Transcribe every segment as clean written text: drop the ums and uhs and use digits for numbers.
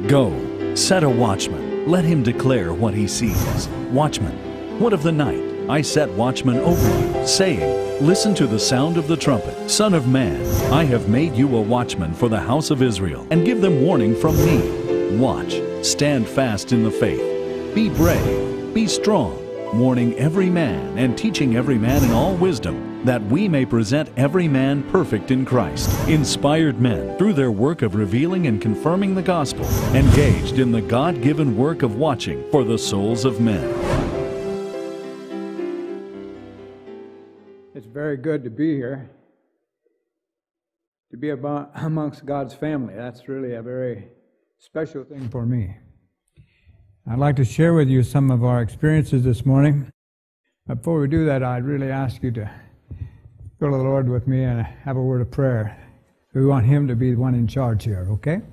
Go, set a watchman. Let him declare what he sees. Watchman, what of the night? I set watchmen over you, saying, Listen to the sound of the trumpet. Son of man, I have made you a watchman for the house of Israel, and give them warning from me. Watch, stand fast in the faith. Be brave, be strong, warning every man and teaching every man in all wisdom, that we may present every man perfect in Christ. Inspired men, through their work of revealing and confirming the gospel, engaged in the God-given work of watching for the souls of men. It's very good to be here, to be amongst God's family. That's really a very special thing for me. I'd like to share with you some of our experiences this morning. Before we do that, I'd really ask you to go to the Lord with me and have a word of prayer. We want Him to be the one in charge here, okay?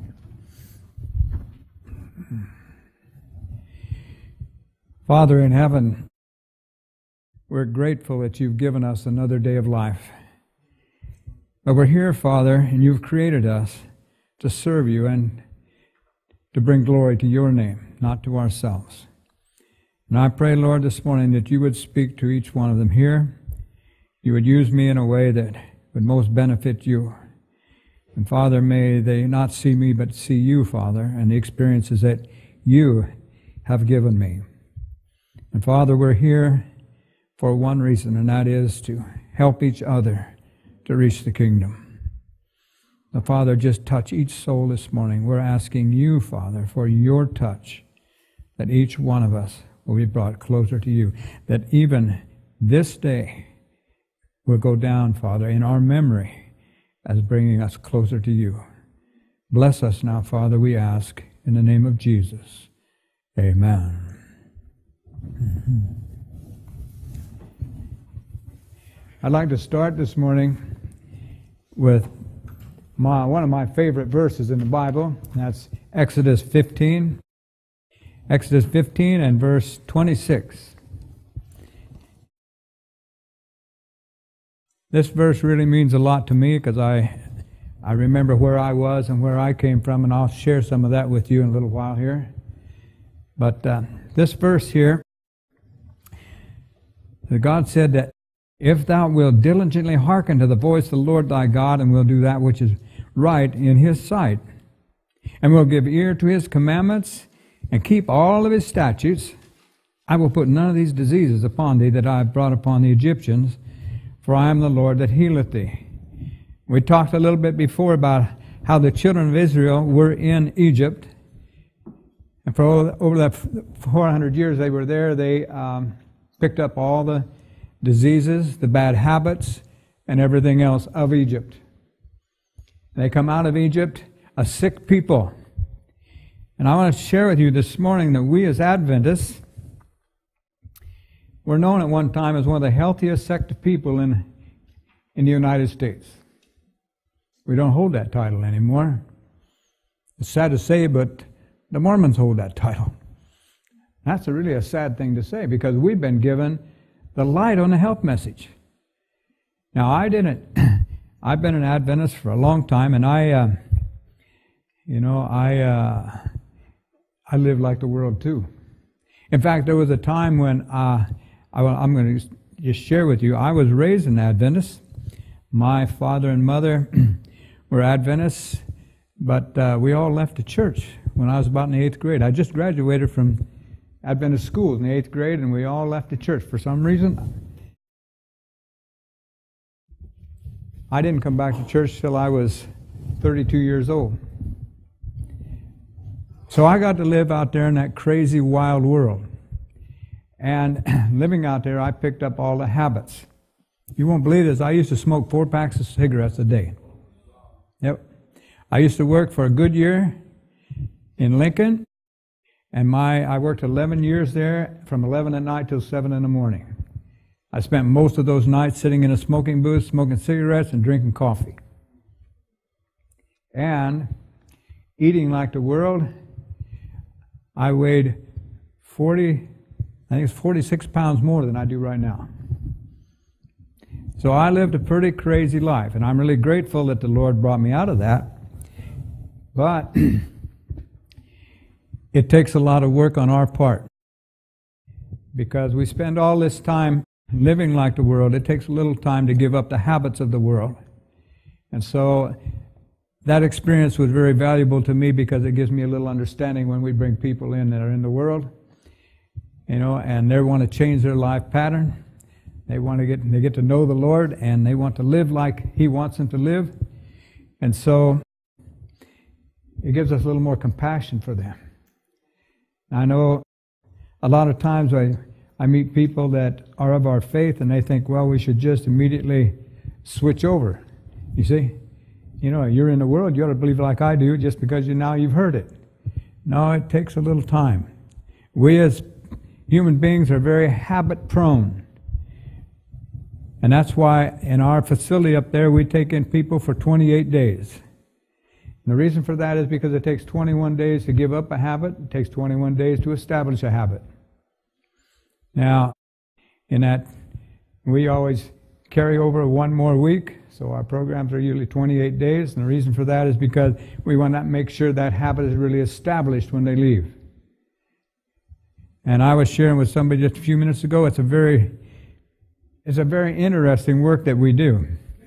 Father in heaven, we're grateful that you've given us another day of life. But we're here, Father, and you've created us to serve you and to bring glory to your name, not to ourselves. And I pray, Lord, this morning that you would speak to each one of them here. You would use me in a way that would most benefit you. And Father, may they not see me, but see you, Father, and the experiences that you have given me. And Father, we're here for one reason, and that is to help each other to reach the kingdom. Now, Father, just touch each soul this morning. We're asking you, Father, for your touch, that each one of us will be brought closer to you, that even this day will go down, Father, in our memory as bringing us closer to you. Bless us now, Father, we ask, in the name of Jesus. Amen. I'd like to start this morning with one of my favorite verses in the Bible. That's Exodus 15. Exodus 15 and verse 26. This verse really means a lot to me because I remember where I was and where I came from, and I'll share some of that with you in a little while here. But this verse here, God said that, If thou wilt diligently hearken to the voice of the Lord thy God, and will do that which is right in his sight, and will give ear to his commandments, and keep all of his statutes, I will put none of these diseases upon thee that I have brought upon the Egyptians, for I am the Lord that healeth thee. We talked a little bit before about how the children of Israel were in Egypt, and for over the 400 years they were there, they picked up all the diseases, the bad habits, and everything else of Egypt. They come out of Egypt a sick people. And I want to share with you this morning that we as Adventists were known at one time as one of the healthiest sect of people in the United States. We don't hold that title anymore. It's sad to say, but the Mormons hold that title. That's really a sad thing to say, because we've been given the light on the health message. Now, I've been an Adventist for a long time, and I live like the world too. In fact, there was a time when I'm going to just share with you, I was raised an Adventist. My father and mother were Adventists, but we all left the church when I was about in the 8th grade. I just graduated from Adventist schools in the 8th grade, and we all left the church for some reason. I didn't come back to church till I was 32 years old. So I got to live out there in that crazy, wild world. And living out there, I picked up all the habits. You won't believe this, I used to smoke 4 packs of cigarettes a day. Yep. I used to work for Goodyear in Lincoln. And I worked 11 years there, from 11 at night till 7 in the morning. I spent most of those nights sitting in a smoking booth, smoking cigarettes and drinking coffee. And eating like the world. I weighed 46 pounds more than I do right now. So I lived a pretty crazy life, and I'm really grateful that the Lord brought me out of that. But it takes a lot of work on our part. Because we spend all this time living like the world, it takes a little time to give up the habits of the world. And so that experience was very valuable to me because it gives me a little understanding when we bring people in that are in the world, and they want to change their life pattern. They get to know the Lord, and they want to live like He wants them to live. And so it gives us a little more compassion for them. I know a lot of times I meet people that are of our faith, and they think, well, we should just immediately switch over. You see? You're in the world, you ought to believe like I do just because you've heard it. No, it takes a little time. We as human beings are very habit prone. And that's why in our facility up there we take in people for 28 days. And the reason for that is because it takes 21 days to give up a habit, it takes 21 days to establish a habit. Now, in that, we always carry over one more week. So our programs are usually 28 days, and the reason for that is because we want to make sure that habit is really established when they leave. And I was sharing with somebody just a few minutes ago, it's a very interesting work that we do.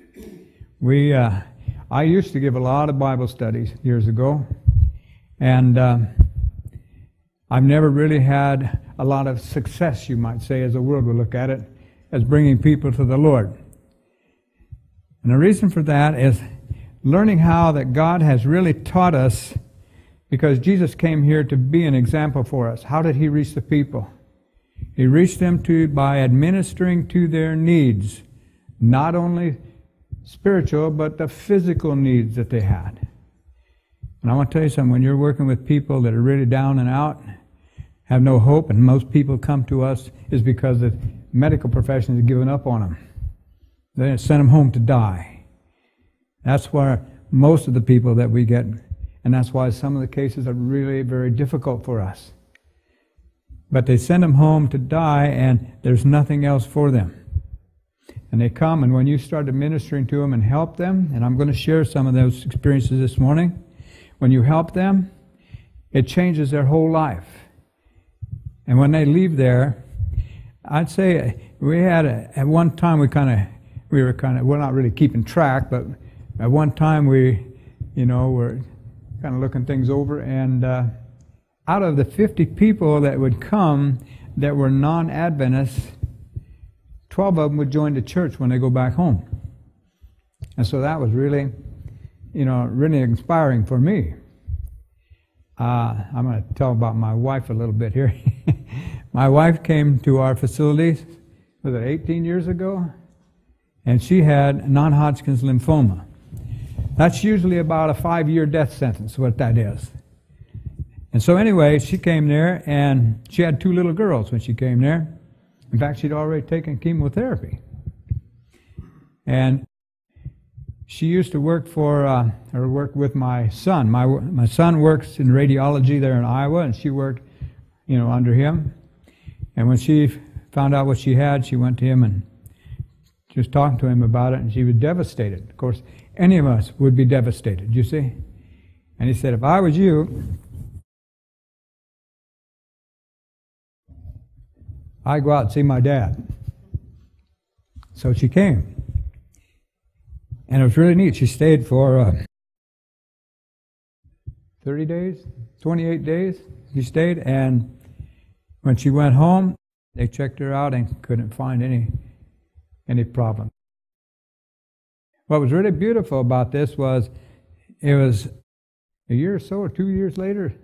I used to give a lot of Bible studies years ago, and I've never really had a lot of success, you might say, as the world would look at it, as bringing people to the Lord. And the reason for that is learning how that God has really taught us, because Jesus came here to be an example for us. How did He reach the people? He reached them by administering to their needs, not only spiritual, but the physical needs that they had. And I want to tell you something, when you're working with people that are really down and out, have no hope, and most people come to us is because the medical profession has given up on them. They send them home to die. That's where most of the people that we get, and that's why some of the cases are really very difficult for us. But they send them home to die, and there's nothing else for them. And they come, and when you start administering to them and help them, and I'm going to share some of those experiences this morning, when you help them, it changes their whole life. And when they leave there, I'd say we had at one time we're not really keeping track, but at one time we, were kind of looking things over, and out of the 50 people that would come that were non-Adventists, 12 of them would join the church when they go back home. And so that was really, really inspiring for me. I'm going to tell about my wife a little bit here. My wife came to our facilities, was it 18 years ago? And she had non-Hodgkin's lymphoma. That's usually about a 5-year death sentence, what that is. And so anyway, she came there, and she had 2 little girls when she came there. In fact, she'd already taken chemotherapy. And she used to work work with my son. My son works in radiology there in Iowa, and she worked, under him. And when she found out what she had, she went to him and just talking to him about it, and she was devastated. Of course, any of us would be devastated, you see? And he said, if I was you, I'd go out and see my dad. So she came. And it was really neat. She stayed for 30 days, 28 days. She stayed, and when she went home, they checked her out and couldn't find any problem. What was really beautiful about this was, it was a year or so, or 2 years later,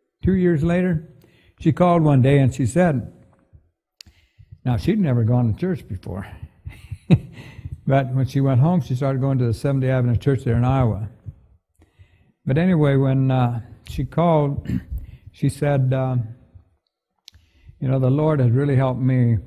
she called one day and she said, now she'd never gone to church before, but when she went home, she started going to the Seventh Day Adventist Church there in Iowa. But anyway, when she called, she said, the Lord has really helped me.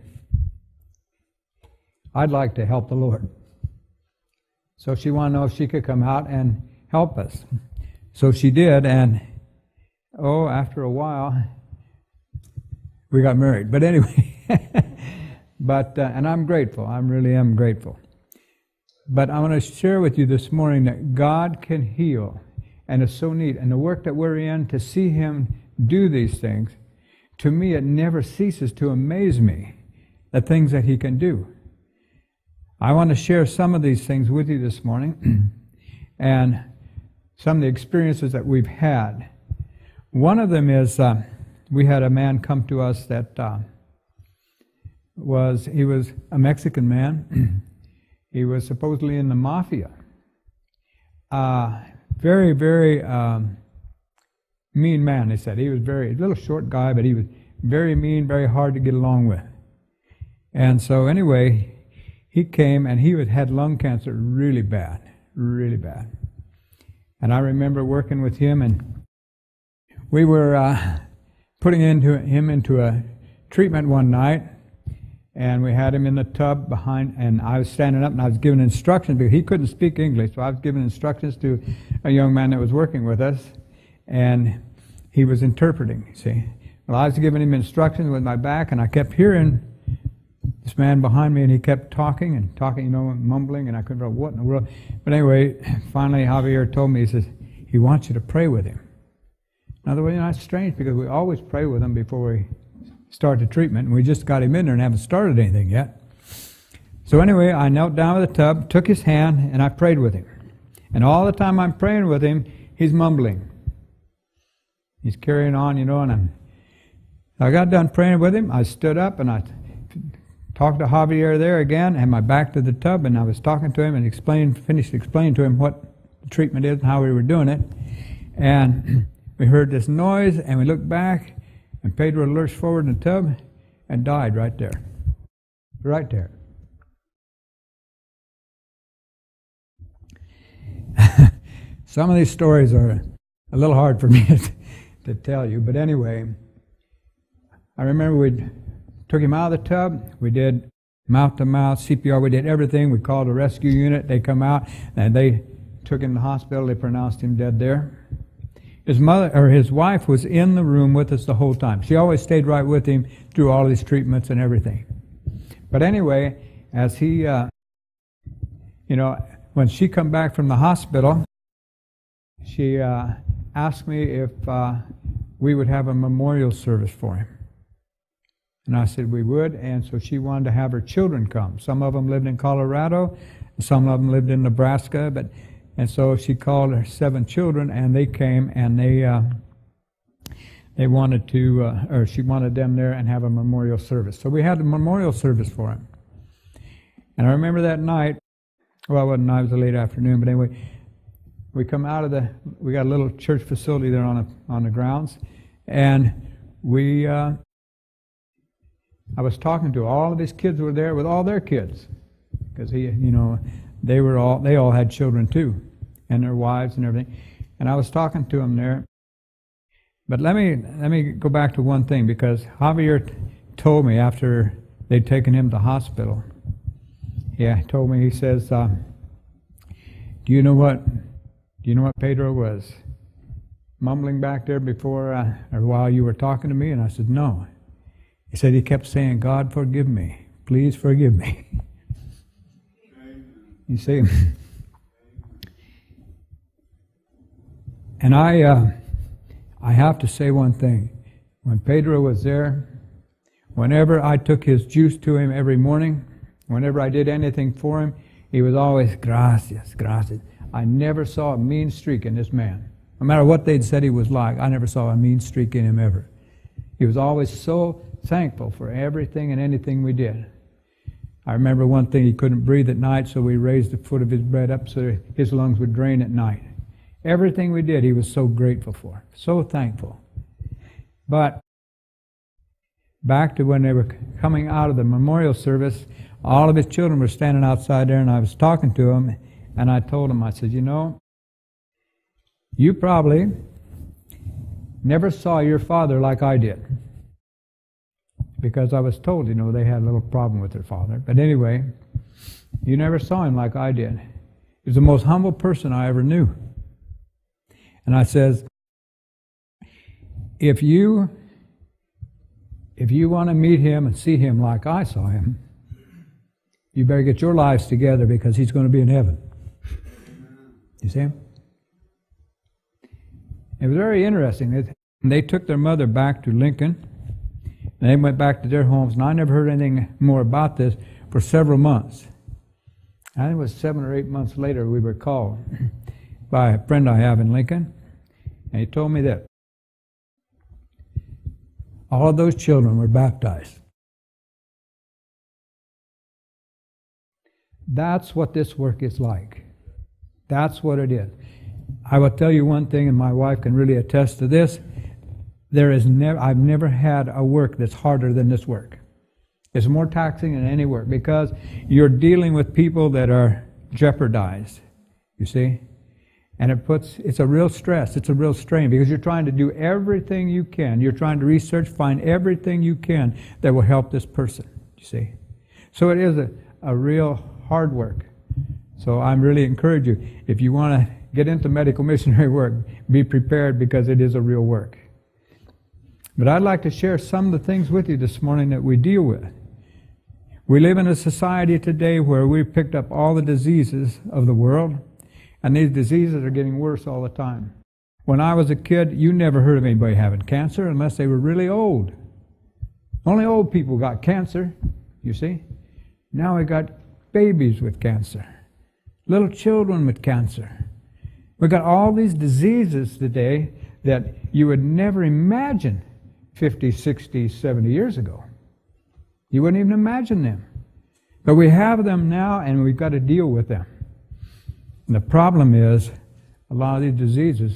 I'd like to help the Lord. So she wanted to know if she could come out and help us. So she did, and after a while, we got married. But anyway, and I'm grateful. I really am grateful. But I want to share with you this morning that God can heal And it's so neat. And the work that we're in, to see him do these things, to me it never ceases to amaze me, the things that he can do. I want to share some of these things with you this morning and some of the experiences that we've had. One of them is we had a man come to us that he was a Mexican man. He was supposedly in the mafia. Very, very mean man, they said. He was a little short guy, but he was very mean, very hard to get along with. And so anyway, he came and he had lung cancer really bad, really bad. And I remember working with him, and we were putting him into a treatment one night, and we had him in the tub behind, and I was standing up and I was giving instructions because he couldn't speak English, so I was giving instructions to a young man that was working with us, and he was interpreting, you see. Well, I was giving him instructions with my back, and I kept hearing this man behind me, and he kept talking, mumbling, and I couldn't know what in the world. But anyway, finally Javier told me, he says, he wants you to pray with him. Now, the way that's strange, because we always pray with him before we start the treatment, and we just got him in there and haven't started anything yet. So anyway, I knelt down with the tub, took his hand, and I prayed with him. And all the time I'm praying with him, he's mumbling. He's carrying on, and I got done praying with him. I stood up and I talked to Javier there again, had my back to the tub, and I was talking to him and finished explaining to him what the treatment is and how we were doing it. And we heard this noise, and we looked back, and Pedro lurched forward in the tub and died right there. Right there. Some of these stories are a little hard for me to tell you, but anyway, I remember we took him out of the tub. We did mouth-to-mouth CPR. We did everything. We called a rescue unit. They come out, and they took him to the hospital. They pronounced him dead there. His wife was in the room with us the whole time. She always stayed right with him through all these treatments and everything. But anyway, as he, when she come back from the hospital, she asked me if we would have a memorial service for him. And I said we would, and so she wanted to have her children come. Some of them lived in Colorado, and some of them lived in Nebraska, and so she called her 7 children, and they came, and they wanted to, or she wanted them there and have a memorial service. So we had a memorial service for him. And I remember that night, well, it wasn't night, it was a late afternoon, but anyway, we come out of we got a little church facility there on the grounds, and I was talking to all of his kids were there with all their kids, because they all had children too, and their wives and everything. And I was talking to them there. But let me go back to one thing, because Javier told me after they'd taken him to the hospital. Yeah, he told me, he says, do you know what Pedro was mumbling back there before or while you were talking to me? And I said, no. He said he kept saying, God, forgive me. Please forgive me. You see? And I have to say one thing. When Pedro was there, whenever I took his juice to him every morning, whenever I did anything for him, he was always, gracias, gracias. I never saw a mean streak in this man. No matter what they'd said he was like, I never saw a mean streak in him ever. He was always so thankful for everything and anything we did. I remember one thing, he couldn't breathe at night, so we raised the foot of his bed up so his lungs would drain at night. Everything we did, he was so grateful for, so thankful. But back to when they were coming out of the memorial service, all of his children were standing outside there, and I was talking to them, and I told them, I said, you probably never saw your father like I did. Because I was told, they had a little problem with their father. But anyway, you never saw him like I did. He was the most humble person I ever knew. And I says, if you want to meet him and see him like I saw him, you better get your lives together, because he's going to be in heaven. You see him? It was very interesting. They took their mother back to Lincoln. And they went back to their homes, and I never heard anything more about this for several months. I think it was 7 or 8 months later we were called by a friend I have in Lincoln, and he told me that all of those children were baptized. That's what this work is like. That's what it is. I will tell you one thing, and my wife can really attest to this. I've never had a work that's harder than this work. It's more taxing than any work because you're dealing with people that are jeopardized, you see? And it's a real stress, it's a real strain because you're trying to do everything you can. You're trying to research, find everything you can that will help this person, you see? So it is a real hard work. So I'm really encourage you, if you want to get into medical missionary work, be prepared because it is a real work. But I'd like to share some of the things with you this morning that we deal with. We live in a society today where we've picked up all the diseases of the world, and these diseases are getting worse all the time. When I was a kid, you never heard of anybody having cancer unless they were really old. Only old people got cancer, you see. Now we got babies with cancer, little children with cancer. We got all these diseases today that you would never imagine 50, 60, 70 years ago. You wouldn't even imagine them. But we have them now, and we've got to deal with them. And the problem is, a lot of these diseases,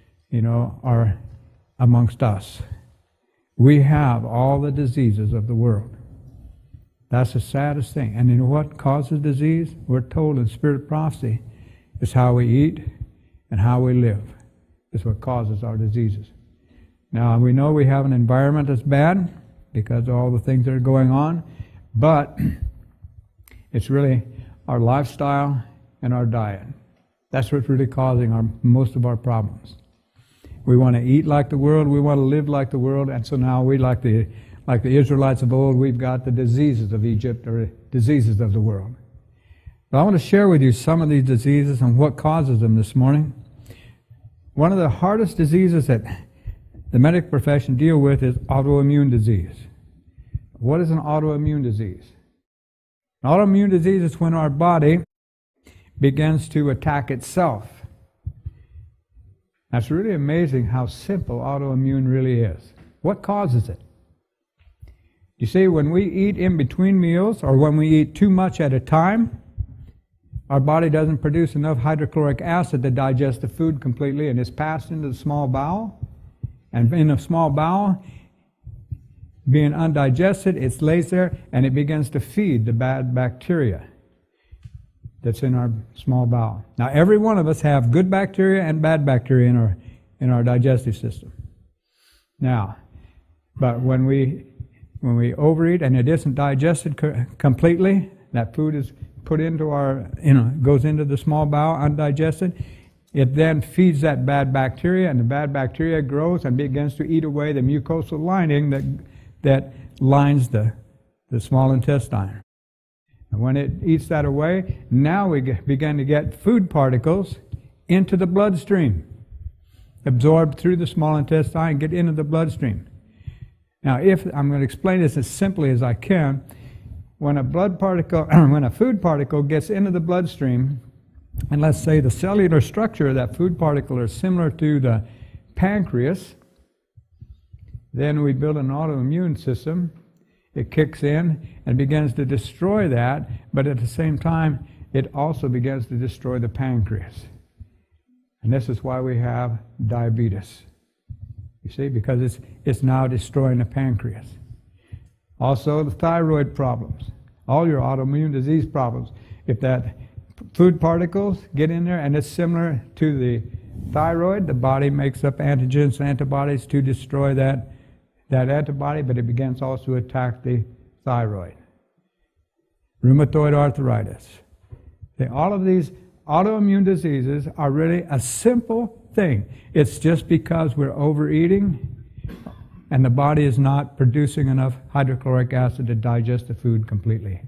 are amongst us. We have all the diseases of the world. That's the saddest thing. And you know what causes disease? We're told in Spirit Prophecy, it's how we eat and how we live. Is what causes our diseases. Now, we know we have an environment that's bad because of all the things that are going on, but it's really our lifestyle and our diet. That's what's really causing most of our problems. We want to eat like the world, we want to live like the world, and so now we, like the Israelites of old, we've got the diseases of Egypt or diseases of the world. But I want to share with you some of these diseases and what causes them this morning. One of the hardest diseases that the medical profession deal with is autoimmune disease. What is an autoimmune disease? An autoimmune disease is when our body begins to attack itself. That's really amazing how simple autoimmune really is. What causes it? You see, when we eat in between meals or when we eat too much at a time, our body doesn't produce enough hydrochloric acid to digest the food completely, and it's passed into the small bowel. And in the small bowel, being undigested, it lays there and it begins to feed the bad bacteria that's in our small bowel. Now, every one of us have good bacteria and bad bacteria in our digestive system. Now, but when we overeat and it isn't digested completely, that food is put into goes into the small bowel undigested. It then feeds that bad bacteria, and the bad bacteria grows and begins to eat away the mucosal lining that lines the small intestine. And when it eats that away, now we begin to get food particles into the bloodstream, absorbed through the small intestine and get into the bloodstream. Now, I'm going to explain this as simply as I can. When a food particle gets into the bloodstream, and let's say the cellular structure of that food particle is similar to the pancreas, then we build an autoimmune system. It kicks in and begins to destroy that, but at the same time, it also begins to destroy the pancreas. And this is why we have diabetes. You see, because it's now destroying the pancreas. Also, the thyroid problems, all your autoimmune disease problems. If that food particles get in there and it's similar to the thyroid, the body makes up antigens and antibodies to destroy that antibody, but it begins also to attack the thyroid. Rheumatoid arthritis. All of these autoimmune diseases are really a simple thing. It's just because we're overeating and the body is not producing enough hydrochloric acid to digest the food completely.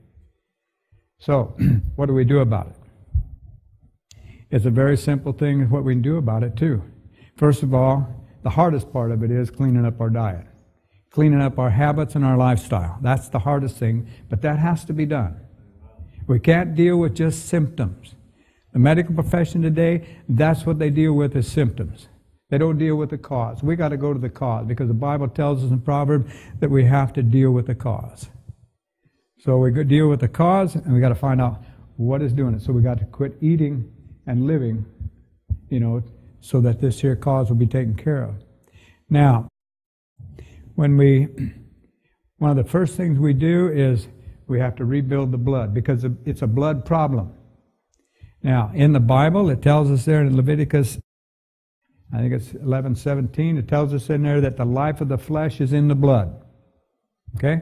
So, what do we do about it? It's a very simple thing, what we can do about it too. First of all, the hardest part of it is cleaning up our diet, cleaning up our habits and our lifestyle. That's the hardest thing, but that has to be done. We can't deal with just symptoms. The medical profession today, that's what they deal with, is symptoms. They don't deal with the cause. We got to go to the cause, because the Bible tells us in Proverbs that we have to deal with the cause. So we go deal with the cause, and we got to find out what is doing it. So we got to quit eating and living, so that this here cause will be taken care of. Now, one of the first things we do is we have to rebuild the blood, because it's a blood problem. Now, in the Bible, it tells us there in Leviticus, I think it's 11:17, it tells us in there that the life of the flesh is in the blood. Okay?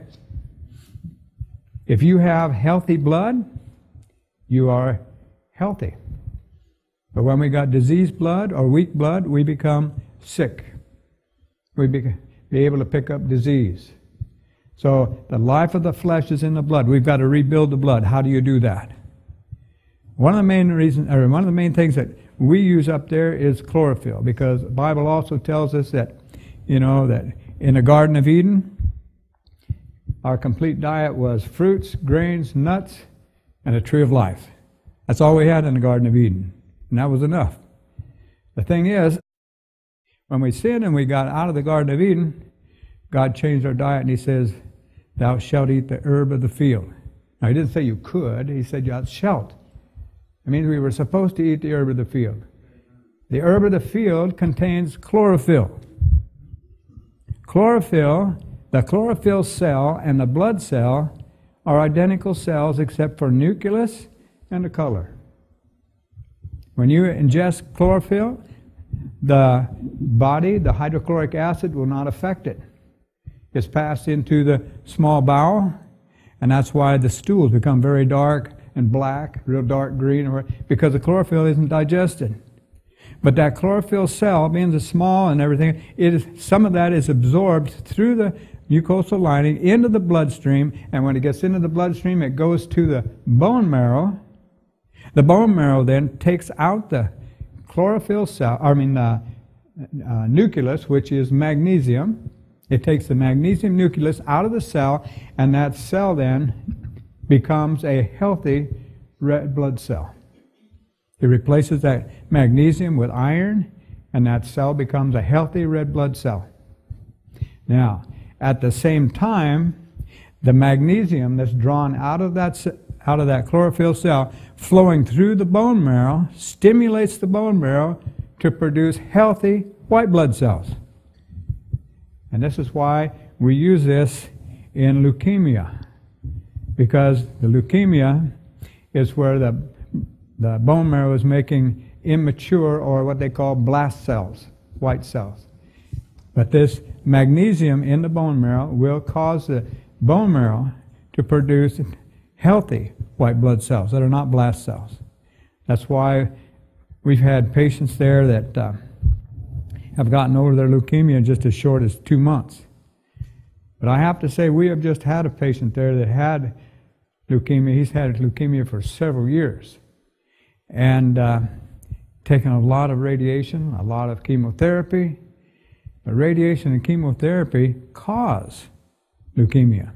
If you have healthy blood, you are healthy. But when we got diseased blood or weak blood, we become sick. We be able to pick up disease. So the life of the flesh is in the blood. We've got to rebuild the blood. How do you do that? One of the main things that we use up there is chlorophyll, because the Bible also tells us that, that in the Garden of Eden, our complete diet was fruits, grains, nuts, and a tree of life. That's all we had in the Garden of Eden, and that was enough. The thing is, when we sinned and we got out of the Garden of Eden, God changed our diet, and He says, "Thou shalt eat the herb of the field." Now, He didn't say you could. He said, "Thou shalt." It means we were supposed to eat the herb of the field. The herb of the field contains chlorophyll. The chlorophyll cell and the blood cell are identical cells except for nucleus and the color. When you ingest chlorophyll, the body, the hydrochloric acid, will not affect it. It's passed into the small bowel, and that's why the stools become very dark and black, real dark green, because the chlorophyll isn't digested. But that chlorophyll cell, being so small and everything, some of that is absorbed through the mucosal lining into the bloodstream, and when it gets into the bloodstream, it goes to the bone marrow. The bone marrow then takes out the chlorophyll cell, nucleus, which is magnesium. It takes the magnesium nucleus out of the cell, and that cell then becomes a healthy red blood cell. It replaces that magnesium with iron, and that cell becomes a healthy red blood cell. Now, at the same time, the magnesium that's drawn out of that chlorophyll cell, flowing through the bone marrow, stimulates the bone marrow to produce healthy white blood cells. And this is why we use this in leukemia, because the leukemia is where the bone marrow is making immature, or what they call blast cells, white cells. But this magnesium in the bone marrow will cause the bone marrow to produce healthy white blood cells that are not blast cells. That's why we've had patients there that have gotten over their leukemia in just as short as 2 months. But I have to say, we have just had a patient there that had leukemia. He's had leukemia for several years, and taken a lot of radiation, a lot of chemotherapy. But radiation and chemotherapy cause leukemia.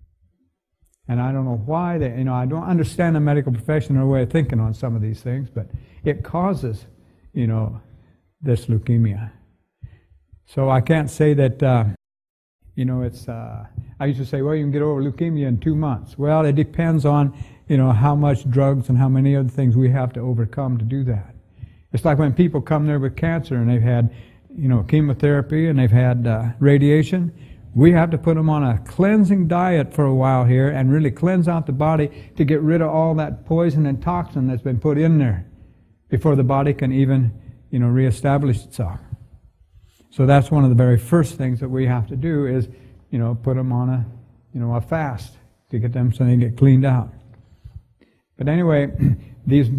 And I don't know why I don't understand the medical profession or way of thinking on some of these things, but it causes, this leukemia. So I can't say that, it's, I used to say, well, you can get over leukemia in 2 months. Well, it depends on, how much drugs and how many other things we have to overcome to do that. It's like when people come there with cancer and they've had, chemotherapy and they've had radiation. We have to put them on a cleansing diet for a while here and really cleanse out the body to get rid of all that poison and toxin that's been put in there before the body can even, reestablish itself. So that's one of the very first things that we have to do is, put them on a fast to get them so they get cleaned out. But anyway, these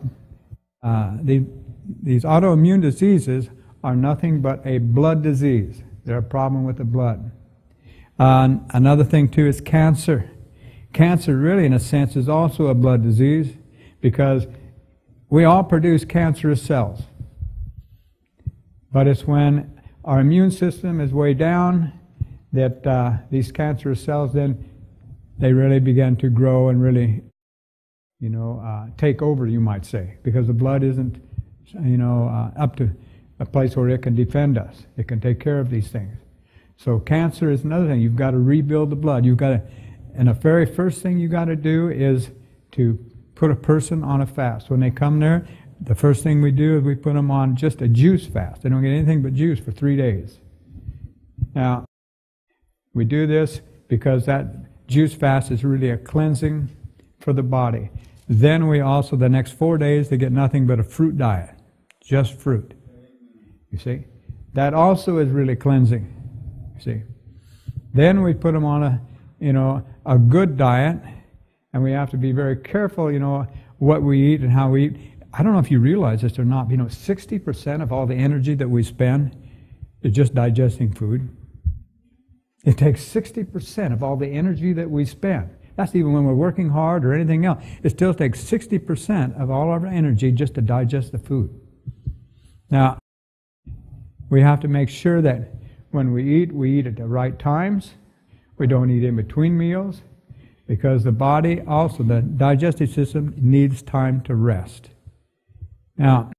autoimmune diseases are nothing but a blood disease. They're a problem with the blood. Another thing too is cancer. Cancer really, in a sense, is also a blood disease because we all produce cancerous cells. But it's when our immune system is way down that these cancerous cells, then they really begin to grow and really, take over, you might say, because the blood isn't, up to a place where it can defend us. It can take care of these things. So cancer is another thing. You've got to rebuild the blood. And the very first thing you got to do is to put a person on a fast. When they come there, the first thing we do is we put them on just a juice fast. They don't get anything but juice for 3 days. Now, we do this because that juice fast is really a cleansing for the body. Then we also, the next 4 days, they get nothing but a fruit diet. Just fruit. You see? That also is really cleansing. You see? Then we put them on a good diet, and we have to be very careful, what we eat and how we eat. I don't know if you realize this or not, 60% of all the energy that we spend is just digesting food. It takes 60% of all the energy that we spend. That's even when we're working hard or anything else. It still takes 60% of all of our energy just to digest the food. Now, we have to make sure that when we eat at the right times. We don't eat in between meals, because the body, also the digestive system, needs time to rest. Now,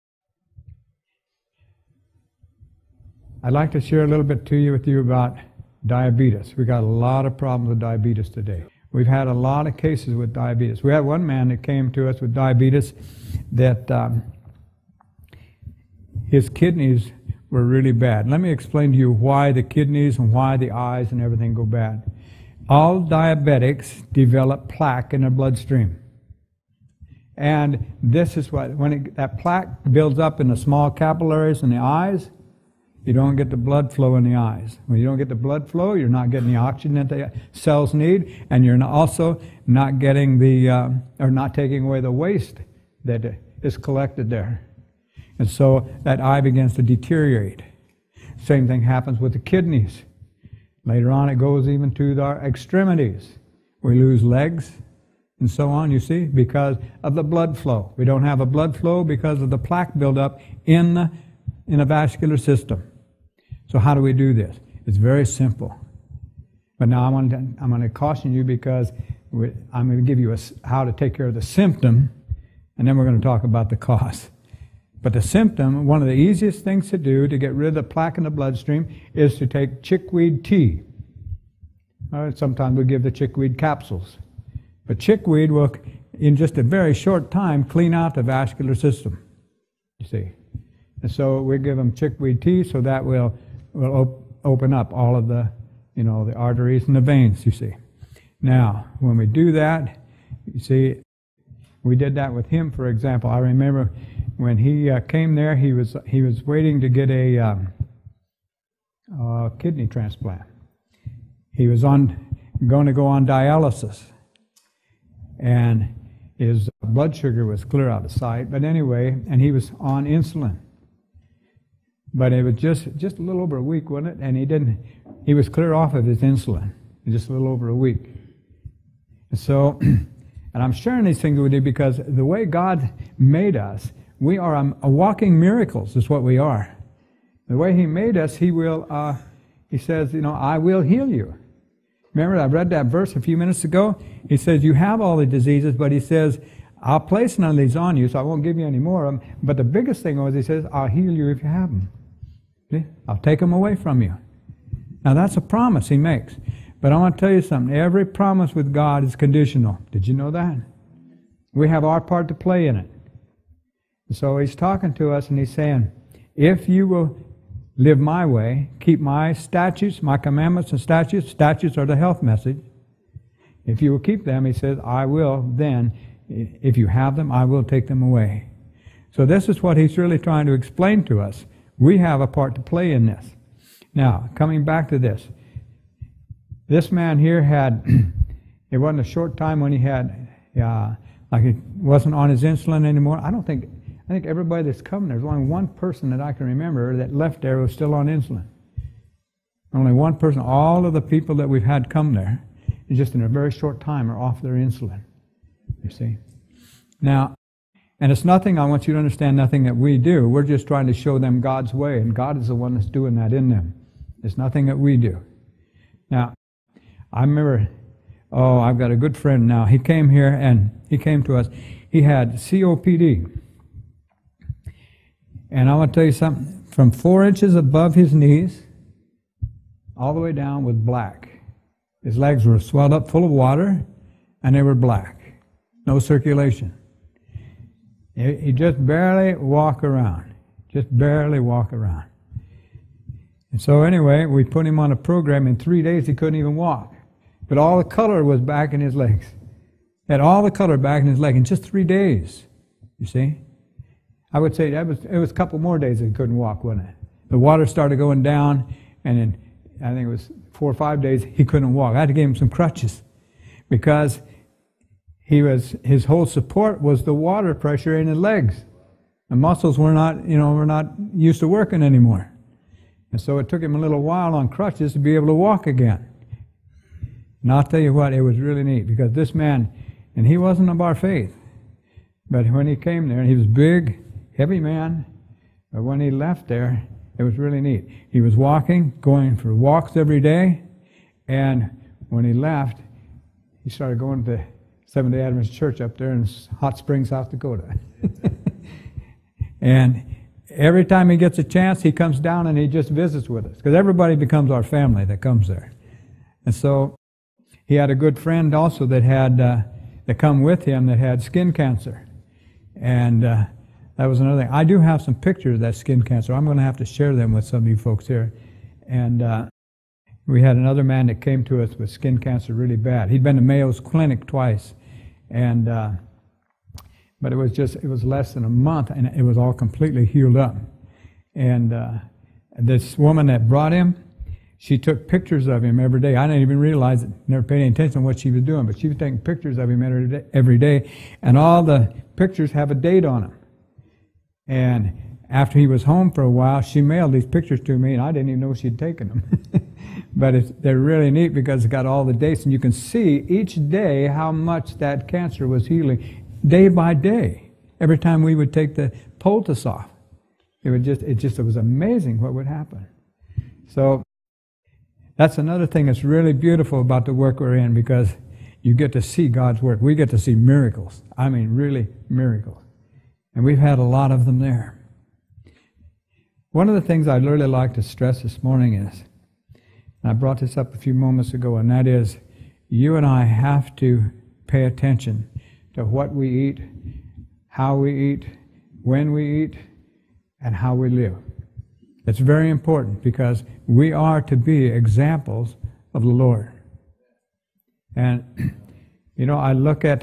I'd like to share a little bit with you about diabetes. We got a lot of problems with diabetes today. We've had a lot of cases with diabetes. We had one man that came to us with diabetes that his kidneys were really bad. Let me explain to you why the kidneys and why the eyes and everything go bad. All diabetics develop plaque in their bloodstream. And this is what, when that plaque builds up in the small capillaries in the eyes, you don't get the blood flow in the eyes. When you don't get the blood flow, you're not getting the oxygen that the cells need, and you're also not getting or not taking away the waste that is collected there. And so that eye begins to deteriorate. Same thing happens with the kidneys. Later on, it goes even to our extremities. We lose legs and so on, you see, because of the blood flow. We don't have a blood flow because of the plaque buildup in the vascular system. So how do we do this? It's very simple. But now I'm going to caution you, because I'm going to give you how to take care of the symptom, and then we're going to talk about the cause. But the symptom, one of the easiest things to do to get rid of the plaque in the bloodstream is to take chickweed tea. Sometimes we give the chickweed capsules. But chickweed will, in just a very short time, clean out the vascular system, you see. And so we give them chickweed tea, so that will open up all of the, the arteries and the veins, you see. Now, when we do that, you see, we did that with him, for example. I remember when he came there, he was waiting to get a kidney transplant. He was going to go on dialysis, and his blood sugar was clear out of sight. But anyway, and he was on insulin. But it was just a little over a week, wasn't it? And he was clear off of his insulin in just a little over a week. And so, and I'm sharing these things with you because the way God made us, we are a walking miracles is what we are. The way He made us, He says, I will heal you. Remember, I read that verse a few minutes ago? He says, you have all the diseases, but He says, I'll place none of these on you, so I won't give you any more of them. But the biggest thing was, He says, I'll heal you if you have them. See? I'll take them away from you. Now, that's a promise He makes. But I want to tell you something. Every promise with God is conditional. Did you know that? We have our part to play in it. So He's talking to us, and He's saying, if you will live my way, keep my statutes, my commandments and statutes are the health message. If you will keep them, He says, I will then, if you have them, I will take them away. So this is what He's really trying to explain to us. We have a part to play in this. Now, coming back to this. This man here it wasn't a short time when he had, like he wasn't on his insulin anymore. I think everybody that's come, there's only one person that I can remember that left there was still on insulin. Only one person. All of the people that we've had come there, just in a very short time, are off their insulin. You see? Now, And it's nothing, I want you to understand, nothing that we do. We're just trying to show them God's way, and God is the one that's doing that in them. It's nothing that we do. Now, I remember, I've got a good friend now. He came here, and he came to us. He had COPD. And I want to tell you something. From 4 inches above his knees, all the way down was black. His legs were swelled up full of water, and they were black. No circulation. He just barely walk around. Just barely walk around. And so anyway, we put him on a program. In 3 days, he couldn't even walk. But all the color was back in his legs. He had all the color back in his leg in just 3 days. You see? I would say it was a couple more days that he couldn't walk, wasn't it? The water started going down, and in, I think it was 4 or 5 days, he couldn't walk. I had to give him some crutches because his whole support was the water pressure in his legs. The muscles were not used to working anymore. And so it took him a little while on crutches to be able to walk again. And I'll tell you what, it was really neat because this man, and he wasn't of our faith, but when he came there, he was big, heavy man, but when he left there, it was really neat. He was walking, going for walks every day, and when he left, he started going to Seventh-day Adventist Church up there in Hot Springs, South Dakota. And every time he gets a chance, he comes down and he just visits with us, because everybody becomes our family that comes there. And so he had a good friend also that come with him that had skin cancer. And that was another thing. I do have some pictures of that skin cancer. I'm going to have to share them with some of you folks here. And we had another man that came to us with skin cancer really bad. He'd been to Mayo's Clinic twice. And but it was less than a month, and it was all completely healed up. And this woman that brought him, she took pictures of him every day. I didn't even realize it, never paid any attention to what she was doing, but she was taking pictures of him every day. And all the pictures have a date on them. And after he was home for a while, she mailed these pictures to me, and I didn't even know she'd taken them. But they're really neat because it's got all the dates, and you can see each day how much that cancer was healing, day by day. Every time we would take the poultice off, it was amazing what would happen. So that's another thing that's really beautiful about the work we're in, because you get to see God's work. We get to see miracles. I mean, really miracles. And we've had a lot of them there. One of the things I'd really like to stress this morning is, and I brought this up a few moments ago, and that is, you and I have to pay attention to what we eat, how we eat, when we eat, and how we live. It's very important because we are to be examples of the Lord. And, I look at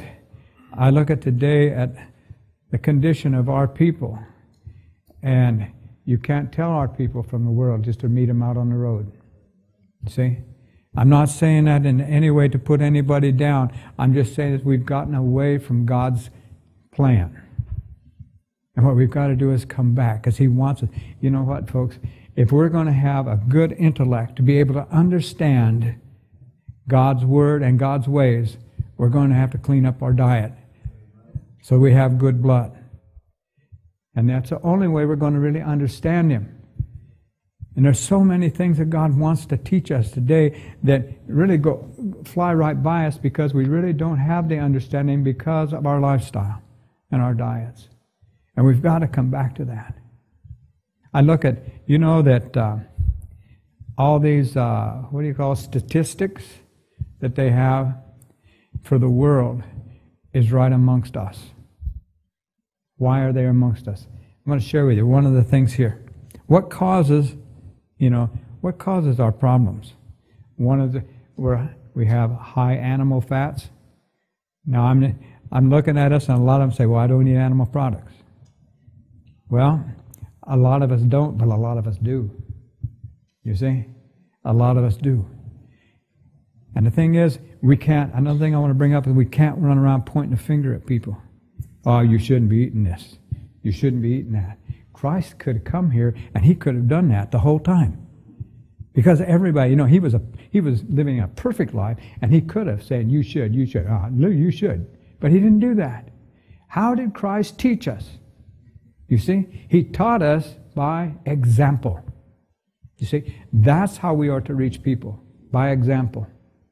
today at the condition of our people, and you can't tell our people from the world just to meet them out on the road. See? I'm not saying that in any way to put anybody down. I'm just saying that we've gotten away from God's plan. And what we've got to do is come back, because He wants us. You know what, folks? If we're going to have a good intellect to be able to understand God's Word and God's ways, we're going to have to clean up our diet so we have good blood. And that's the only way we're going to really understand Him. And there's so many things that God wants to teach us today that really fly right by us because we really don't have the understanding because of our lifestyle and our diets. And we've got to come back to that. I look at, that all these, statistics that they have for the world is right amongst us. Why are they amongst us? I'm going to share with you one of the things here. What causes our problems? We have high animal fats. Now I'm looking at us, and a lot of them say, well, I don't eat animal products. Well, a lot of us don't, but a lot of us do. You see? A lot of us do. And the thing is, another thing I want to bring up is we can't run around pointing a finger at people. Oh, you shouldn't be eating this. You shouldn't be eating that. Christ could have come here, and He could have done that the whole time. Because everybody, He was living a perfect life, and He could have said, you should. You should. But He didn't do that. How did Christ teach us? You see, He taught us by example. You see, that's how we are to reach people, by example.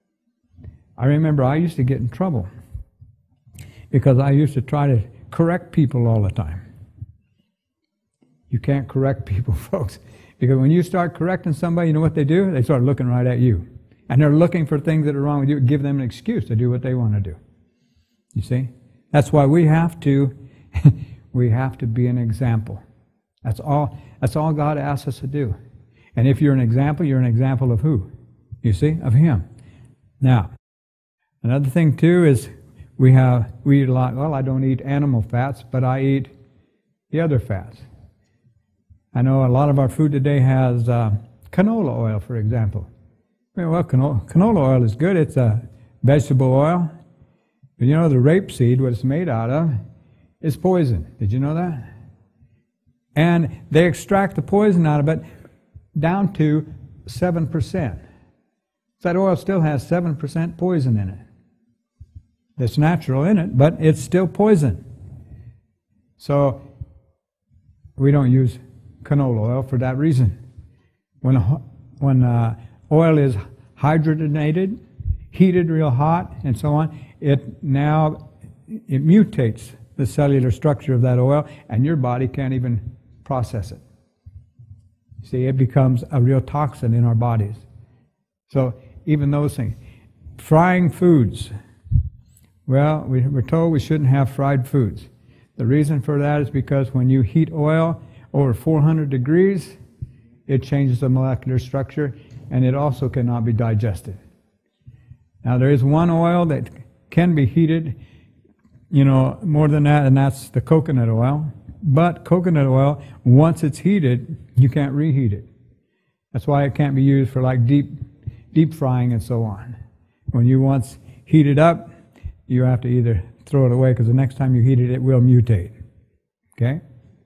I remember I used to get in trouble because I used to try to correct people all the time. You can't correct people, folks, because when you start correcting somebody, you know what they do? They start looking right at you. And they're looking for things that are wrong with you. Give them an excuse to do what they want to do. You see? That's why we have to be an example. That's all God asks us to do. And if you're an example of who? You see? Of Him. Now, another thing too is we eat a lot. Well, I don't eat animal fats, but I eat the other fats. I know a lot of our food today has canola oil, for example. Well, canola oil is good. It's a vegetable oil. But you know, the rapeseed, what it's made out of, is poison. Did you know that? And they extract the poison out of it down to 7%. That oil still has 7% poison in it. It's natural in it, but it's still poison. So we don't use canola oil for that reason. When oil is hydrogenated, heated real hot, and so on, it mutates the cellular structure of that oil, and your body can't even process it. See, it becomes a real toxin in our bodies. So even those things. Frying foods. Well, we're told we shouldn't have fried foods. The reason for that is because when you heat oil over 400 degrees, it changes the molecular structure, and it also cannot be digested. Now, there is one oil that can be heated, more than that, and that's the coconut oil. But coconut oil, once it's heated, you can't reheat it. That's why it can't be used for like deep frying and so on. When you once heat it up, you have to either throw it away because the next time you heat it, it will mutate. Okay?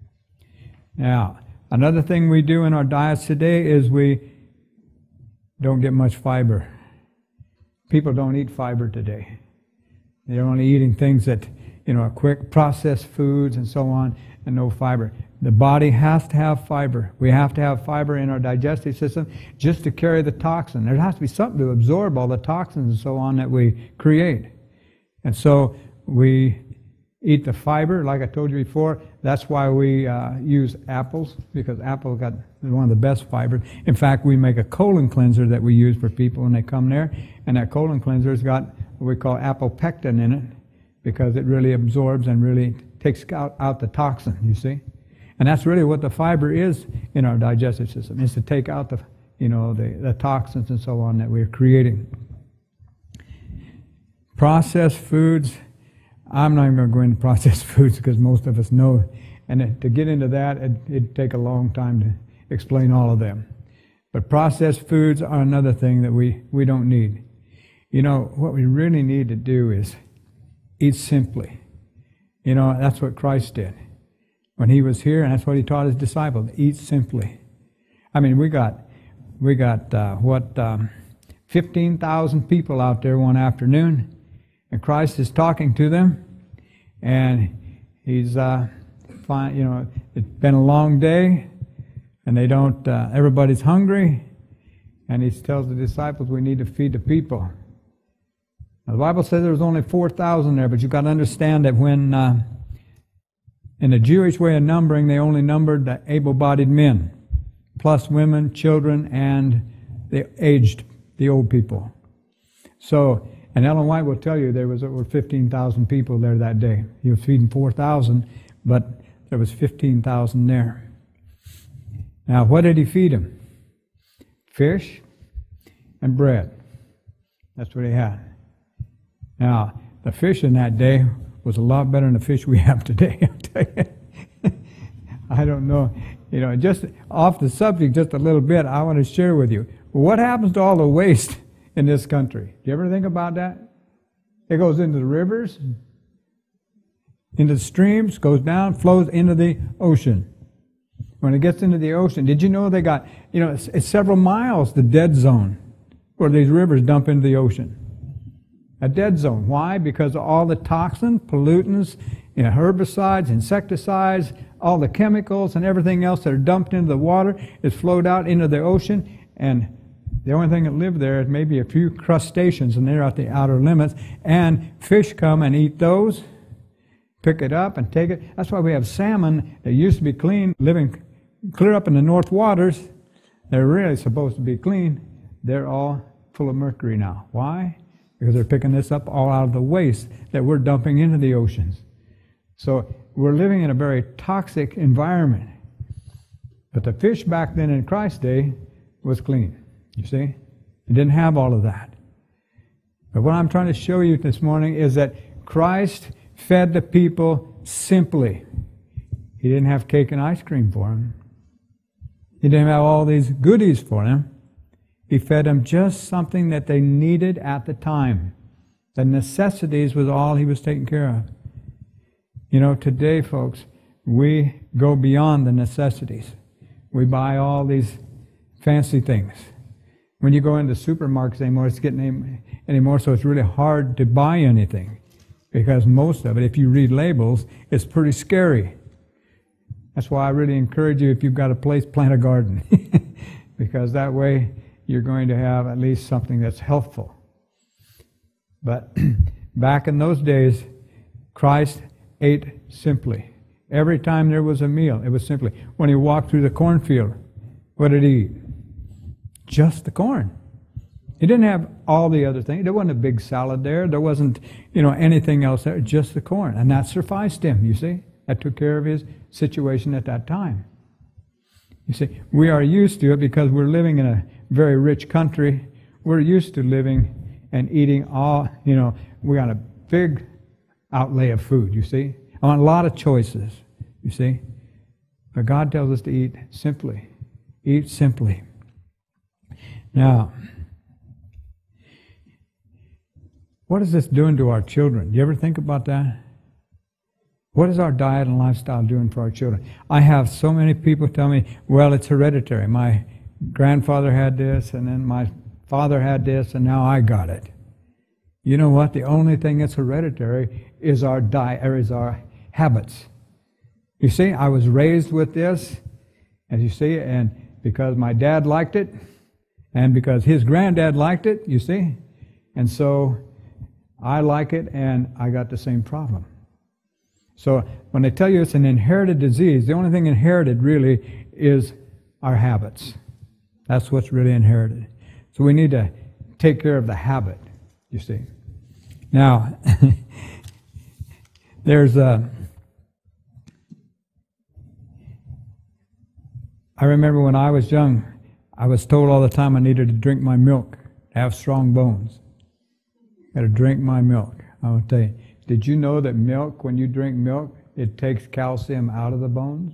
Now, another thing we do in our diets today is we don't get much fiber. People don't eat fiber today. They're only eating things that, quick processed foods and so on, and no fiber. The body has to have fiber. We have to have fiber in our digestive system just to carry the toxin. There has to be something to absorb all the toxins and so on that we create. And so we eat the fiber, like I told you before. That's why we use apples, because apples got one of the best fibers. In fact, we make a colon cleanser that we use for people when they come there, and that colon cleanser's got what we call apopectin in it, because it really absorbs and really takes out the toxin, you see. And that's really what the fiber is in our digestive system, is to take out the toxins and so on that we're creating. Processed foods, I'm not even going to go into processed foods because most of us know. And to get into that, it'd take a long time to explain all of them. But processed foods are another thing that we don't need. What we really need to do is eat simply. That's what Christ did when He was here, and that's what He taught His disciples, eat simply. I mean, we got 15,000 people out there one afternoon, and Christ is talking to them, and He's fine. It's been a long day, and they don't. Everybody's hungry, and He tells the disciples, "We need to feed the people." Now, the Bible says there was only 4,000 there, but you've got to understand that when in the Jewish way of numbering, they only numbered the able-bodied men, plus women, children, and the old people. So. And Ellen White will tell you there was over 15,000 people there that day. He was feeding 4,000, but there was 15,000 there. Now, what did He feed them? Fish and bread. That's what He had. Now, the fish in that day was a lot better than the fish we have today, I'll tell you. I don't know. Just off the subject just a little bit, I want to share with you. What happens to all the waste in this country? Do you ever think about that? It goes into the rivers, into the streams, goes down, flows into the ocean. When it gets into the ocean, did you know they got, it's several miles, the dead zone, where these rivers dump into the ocean. A dead zone. Why? Because of all the toxins, pollutants, herbicides, insecticides, all the chemicals and everything else that are dumped into the water is flowed out into the ocean, and the only thing that live there is maybe a few crustaceans, and they're at the outer limits, and fish come and eat those, pick it up and take it. That's why we have salmon that used to be clean, living clear up in the north waters. They're really supposed to be clean. They're all full of mercury now. Why? Because they're picking this up all out of the waste that we're dumping into the oceans. So we're living in a very toxic environment. But the fish back then in Christ's day was clean. You see? It didn't have all of that. But what I'm trying to show you this morning is that Christ fed the people simply. He didn't have cake and ice cream for them. He didn't have all these goodies for them. He fed them just something that they needed at the time. The necessities was all He was taking care of. Today, folks, we go beyond the necessities. We buy all these fancy things. When you go into supermarkets anymore, it's getting anymore, so it's really hard to buy anything. Because most of it, if you read labels, it's pretty scary. That's why I really encourage you, if you've got a place, plant a garden. Because that way you're going to have at least something that's healthful. But back in those days, Christ ate simply. Every time there was a meal, it was simply. When He walked through the cornfield, what did He eat? Just the corn. He didn't have all the other things. There wasn't a big salad there. There wasn't, anything else there. Just the corn. And that sufficed Him, you see. That took care of His situation at that time. You see, we are used to it because we're living in a very rich country. We're used to living and eating all, we got a big outlay of food, you see. I want a lot of choices, you see. But God tells us to eat simply. Eat simply. Now, what is this doing to our children? Do you ever think about that? What is our diet and lifestyle doing for our children? I have so many people tell me, well, it's hereditary. My grandfather had this, and then my father had this, and now I got it. You know what? The only thing that's hereditary is our diet, or is our habits. You see, I was raised with this, as you see, and because my dad liked it, and because his granddad liked it, you see, and so I like it, and I got the same problem. So when they tell you it's an inherited disease, the only thing inherited really is our habits. That's what's really inherited. So we need to take care of the habit, you see. Now, there's I remember when I was young, I was told all the time I needed to drink my milk to have strong bones. I got to drink my milk. I will tell you. Did you know that milk, when you drink milk, it takes calcium out of the bones?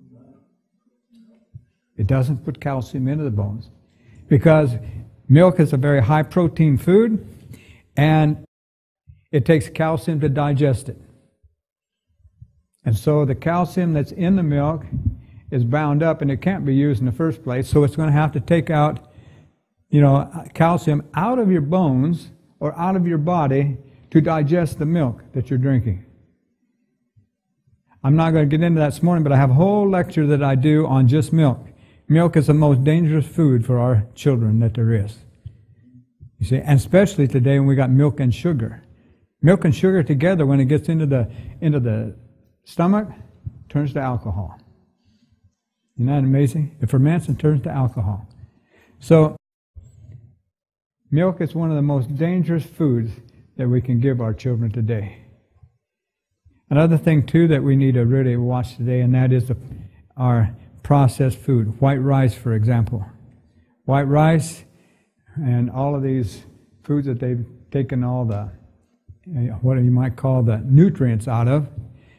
It doesn't put calcium into the bones. Because milk is a very high protein food, and it takes calcium to digest it. And so the calcium that's in the milk is bound up, and it can't be used in the first place, so it's going to have to take out, calcium out of your bones or out of your body to digest the milk that you're drinking. I'm not going to get into that this morning, but I have a whole lecture that I do on just milk. Milk is the most dangerous food for our children that there is. You see, and especially today when we got milk and sugar. Milk and sugar together, when it gets into the stomach, turns to alcohol. Isn't that amazing? It ferments and turns to alcohol. So, milk is one of the most dangerous foods that we can give our children today. Another thing, too, that we need to really watch today, and that is our processed food. White rice, for example. White rice and all of these foods that they've taken all the, what you might call the nutrients out of.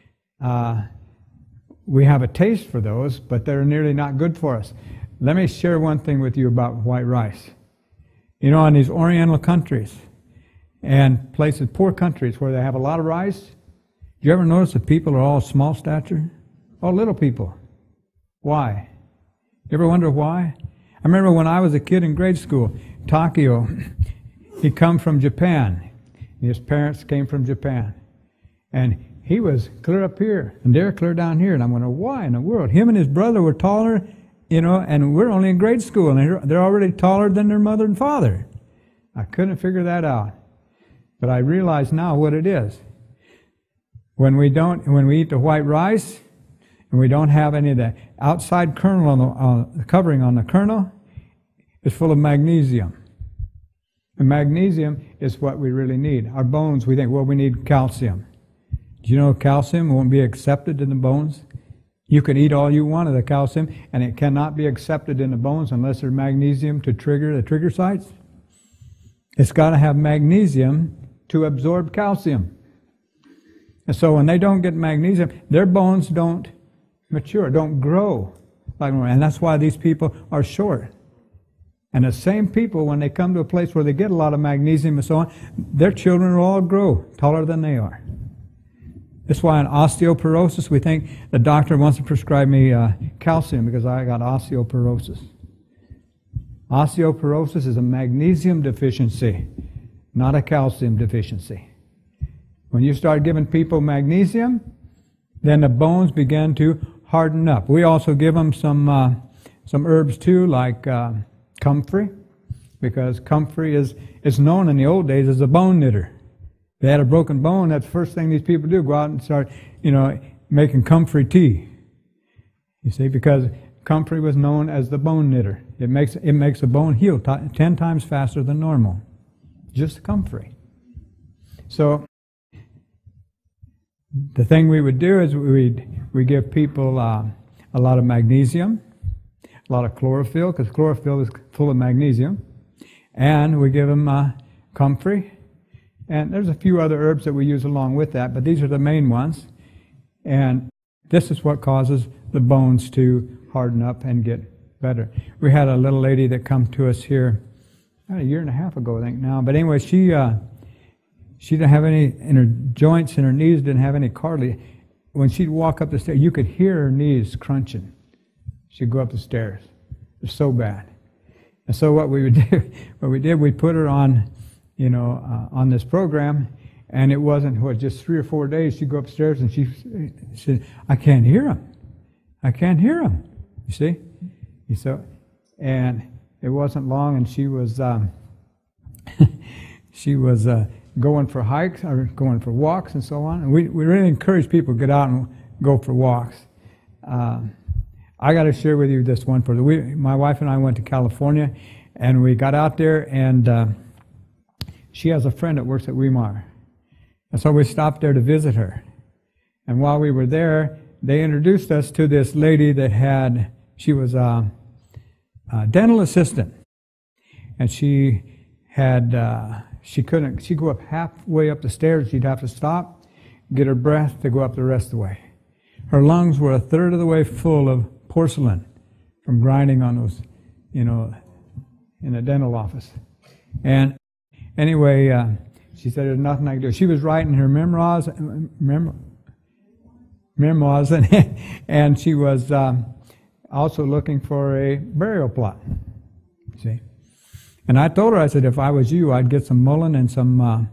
We have a taste for those, but they're nearly not good for us. Let me share one thing with you about white rice. In these Oriental countries, and places, poor countries where they have a lot of rice, do you ever notice that people are all small stature? All little people. Why? You ever wonder why? I remember when I was a kid in grade school, Takio, he come from Japan, His parents came from Japan. And he was clear up here, and they're clear down here. And I'm wondering, why in the world? Him and his brother were taller, and we're only in grade school, and they're already taller than their mother and father. I couldn't figure that out. But I realize now what it is. When we eat the white rice, and we don't have any of the outside kernel on the covering on the kernel, it's full of magnesium. And magnesium is what we really need. Our bones, we think, well, we need calcium. Do you know calcium won't be accepted in the bones? You can eat all you want of the calcium, and it cannot be accepted in the bones unless there's magnesium to trigger the trigger sites. It's got to have magnesium to absorb calcium. And so when they don't get magnesium, their bones don't mature, don't grow. And that's why these people are short. And the same people, when they come to a place where they get a lot of magnesium and so on, their children will all grow taller than they are. That's why in osteoporosis, we think the doctor wants to prescribe me calcium because I got osteoporosis. Osteoporosis is a magnesium deficiency, not a calcium deficiency. When you start giving people magnesium, then the bones begin to harden up. We also give them some herbs too, like comfrey, because comfrey is known in the old days as a bone knitter. They had a broken bone, that's the first thing these people do, go out and start, making comfrey tea. You see, because comfrey was known as the bone knitter. It makes a bone heal 10 times faster than normal. Just comfrey. So, the thing we would do is we give people a lot of magnesium, a lot of chlorophyll, because chlorophyll is full of magnesium, and we give them comfrey. And there's a few other herbs that we use along with that, but these are the main ones. And this is what causes the bones to harden up and get better. We had a little lady that come to us here about a year and a half ago, I think now. But anyway, she didn't have any, in her joints and her knees didn't have any cartilage. When she'd walk up the stairs, you could hear her knees crunching. She'd go up the stairs. It was so bad. And so what we did, we put her on, on this program, and it wasn't, just 3 or 4 days, she'd go upstairs and she said, I can't hear him. I can't hear him. You see? And it wasn't long, and she was going for hikes, or going for walks and so on. And we really encourage people to get out and go for walks. I got to share with you this one. My wife and I went to California, and we got out there, and she has a friend that works at Weimar. And so we stopped there to visit her. And while we were there, they introduced us to this lady that she was a dental assistant. And she'd go up halfway up the stairs, she'd have to stop, get her breath to go up the rest of the way. Her lungs were a third of the way full of porcelain from grinding on those, in the dental office. And anyway, she said there's nothing I can do. She was writing her memoirs, and she was also looking for a burial plot. See, and I told her, I said, if I was you, I'd get some mullein and some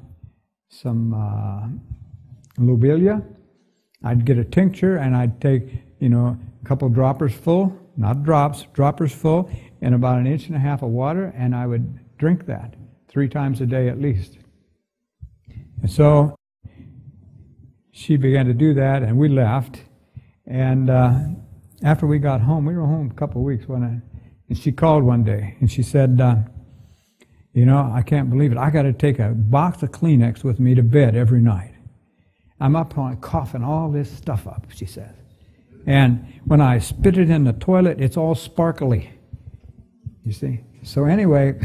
lobelia. I'd get a tincture, and I'd take a couple droppers full, not drops, droppers full, and about 1.5 inches of water, and I would drink that 3 times a day at least. And so she began to do that, and we left. And after we got home, we were home a couple of weeks, and she called one day, and she said, I can't believe it. I got to take a box of Kleenex with me to bed every night. I'm up on coughing all this stuff up, she says. And when I spit it in the toilet, it's all sparkly. You see? So anyway,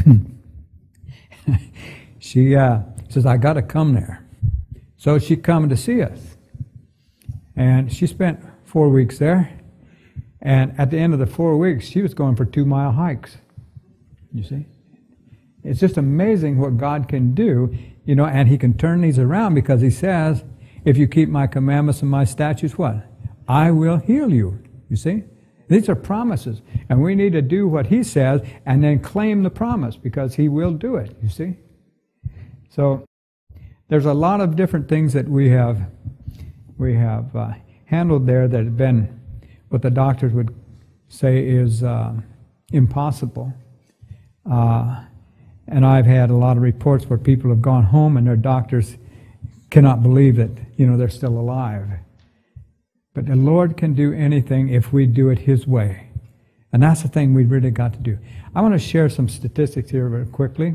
she says, I got to come there. So she come to see us. And she spent 4 weeks there. And at the end of the 4 weeks, she was going for 2-mile hikes. You see? It's just amazing what God can do, and He can turn these around, because He says, if you keep my commandments and my statutes, what? I will heal you. You see? These are promises. And we need to do what He says and then claim the promise, because He will do it. You see? So there's a lot of different things that we have handled there that have been what the doctors would say is impossible. And I've had a lot of reports where people have gone home and their doctors cannot believe that, they're still alive. But the Lord can do anything if we do it His way. And that's the thing we really got to do. I want to share some statistics here very quickly.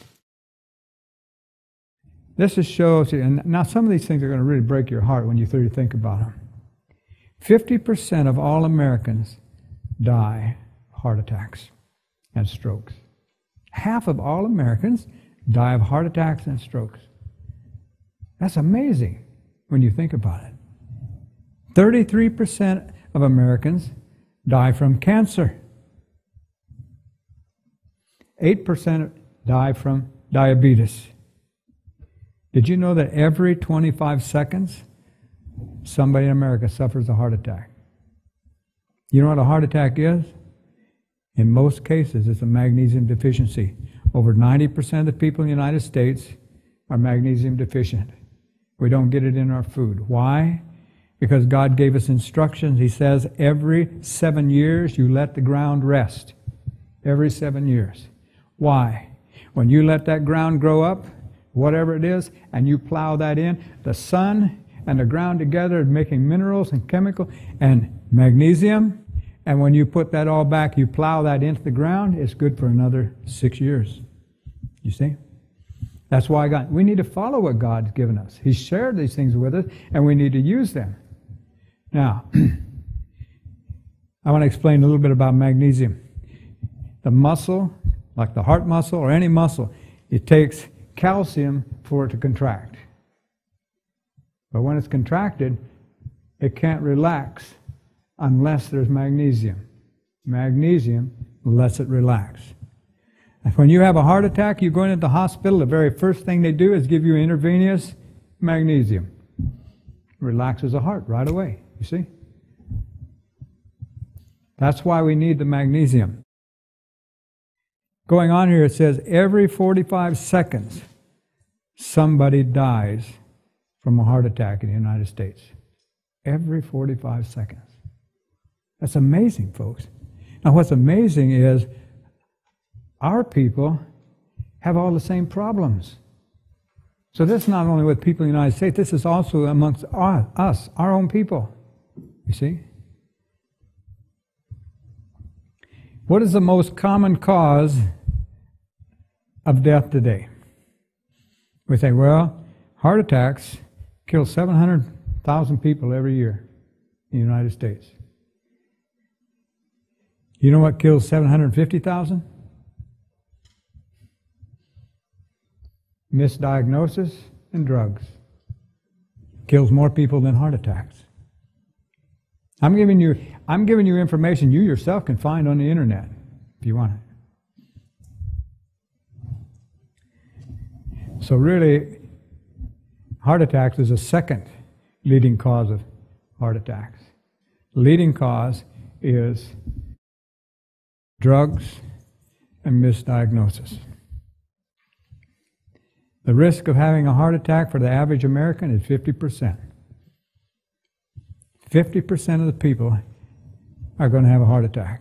This just shows you, and now some of these things are going to really break your heart when you think about them. 50% of all Americans die of heart attacks and strokes. Half of all Americans die of heart attacks and strokes. That's amazing when you think about it. 33% of Americans die from cancer. 8% die from diabetes. Did you know that every 25 seconds, somebody in America suffers a heart attack? You know what a heart attack is? In most cases, it's a magnesium deficiency. Over 90% of the people in the United States are magnesium deficient. We don't get it in our food. Why? Because God gave us instructions. He says every 7 years you let the ground rest. Every 7 years. Why? When you let that ground grow up, whatever it is, and you plow that in, the sun and the ground together are making minerals and chemical and magnesium. And when you put that all back, you plow that into the ground, it's good for another 6 years. You see? That's why we need to follow what God's given us. He's shared these things with us, and we need to use them. Now, I want to explain a little bit about magnesium. The muscle, like the heart muscle or any muscle, it takes calcium for it to contract. But when it's contracted, it can't relax unless there's magnesium. Magnesium lets it relax. And when you have a heart attack, you go into the hospital, the very first thing they do is give you intravenous magnesium. Relaxes the heart right away, you see? That's why we need the magnesium. Going on here, it says every 45 seconds, somebody dies from a heart attack in the United States. Every 45 seconds. That's amazing, folks. Now, what's amazing is our people have all the same problems. So this is not only with people in the United States, this is also amongst us, our own people. You see? What is the most common cause of death today? We say, well, heart attacks kill 700,000 people every year in the United States. You know what kills 750,000? Misdiagnosis and drugs. Kills more people than heart attacks. I'm giving you information you yourself can find on the internet if you want it. So really, heart attacks is a second leading cause of heart attacks. Leading cause is drugs and misdiagnosis. The risk of having a heart attack for the average American is 50%. 50% of the people are going to have a heart attack.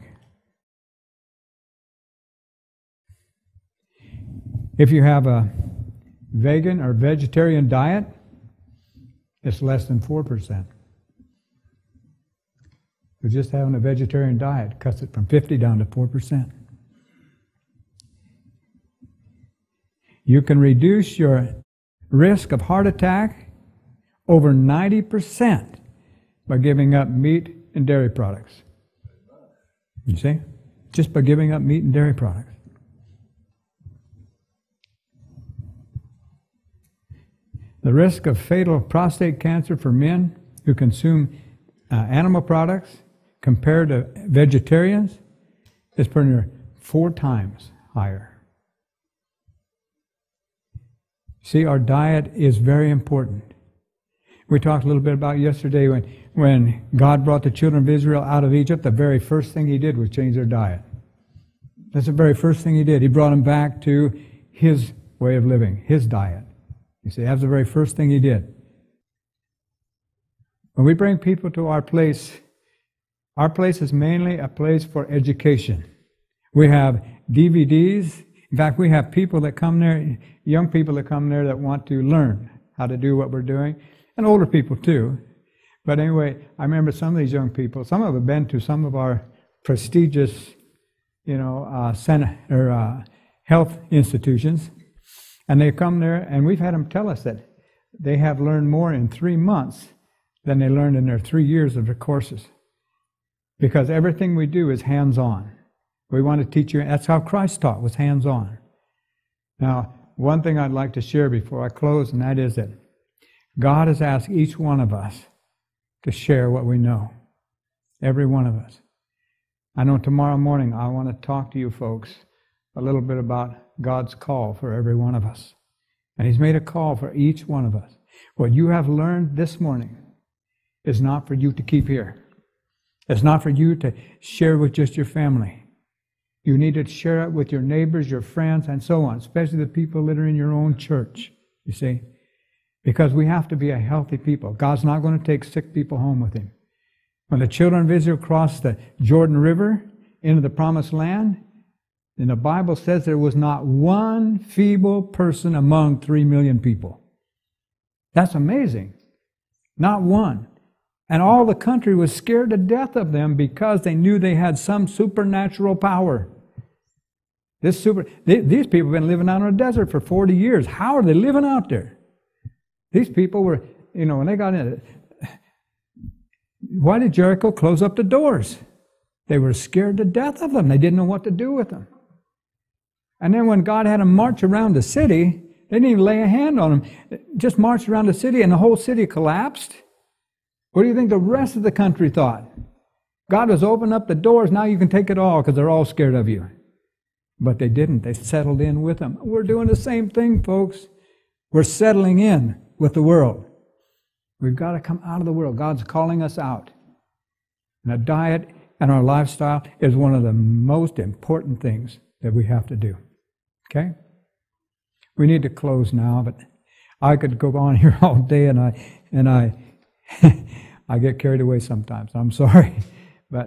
If you have a vegan or vegetarian diet, it's less than 4%. So just having a vegetarian diet cuts it from 50 down to 4%. You can reduce your risk of heart attack over 90% by giving up meat and dairy products. You see? Just by giving up meat and dairy products. The risk of fatal prostate cancer for men who consume animal products compared to vegetarians is pretty near 4 times higher. See, our diet is very important. We talked a little bit about yesterday when God brought the children of Israel out of Egypt, the very first thing He did was change their diet. That's the very first thing He did. He brought them back to His way of living, His diet. You see, that's the very first thing he did. When we bring people to our place is mainly a place for education. We have DVDs. In fact, we have people that come there, young people that come there that want to learn how to do what we're doing, and older people too. But anyway, I remember some of these young people, some of them have been to some of our prestigious, health institutions, and they come there, and we've had them tell us that they have learned more in 3 months than they learned in their 3 years of their courses. Because everything we do is hands-on. We want to teach you, that's how Christ taught, was hands-on. Now, one thing I'd like to share before I close, and that is that God has asked each one of us to share what we know. Every one of us. I know tomorrow morning I want to talk to you folks a little bit about God's call for every one of us. And He's made a call for each one of us. What you have learned this morning is not for you to keep here. It's not for you to share with just your family. You need to share it with your neighbors, your friends, and so on, especially the people that are in your own church, you see. Because we have to be a healthy people. God's not going to take sick people home with Him. When the children of Israel crossed the Jordan River into the Promised Land, and the Bible says there was not one feeble person among 3 million people. That's amazing. Not one. And all the country was scared to death of them because they knew they had some supernatural power. These people have been living out in a desert for 40 years. How are they living out there? These people were, when they got in it, why did Jericho close up the doors? They were scared to death of them. They didn't know what to do with them. And then when God had them march around the city, they didn't even lay a hand on them. Just marched around the city and the whole city collapsed. What do you think the rest of the country thought? God was opening up the doors, now you can take it all because they're all scared of you. But they didn't. They settled in with them. We're doing the same thing, folks. We're settling in with the world. We've got to come out of the world. God's calling us out. And a diet and our lifestyle is one of the most important things that we have to do. Okay? We need to close now, but I could go on here all day and I I get carried away sometimes. I'm sorry. But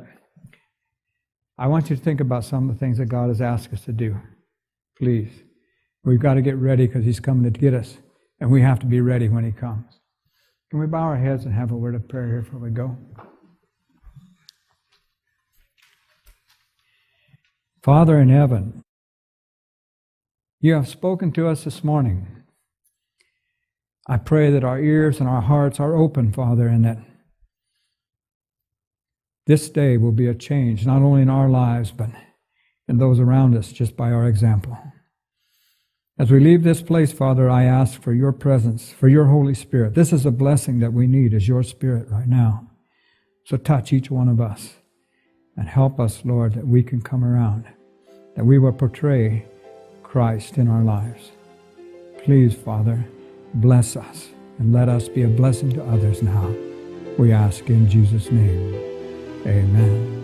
I want you to think about some of the things that God has asked us to do. Please. We've got to get ready because He's coming to get us. And we have to be ready when He comes. Can we bow our heads and have a word of prayer here before we go? Father in heaven, You have spoken to us this morning. I pray that our ears and our hearts are open, Father, and that this day will be a change, not only in our lives, but in those around us, just by our example. As we leave this place, Father, I ask for Your presence, for Your Holy Spirit. This is a blessing that we need, is Your Spirit right now. So touch each one of us and help us, Lord, that we can come around, that we will portray Christ in our lives. Please, Father, bless us and let us be a blessing to others now. We ask in Jesus' name. Amen.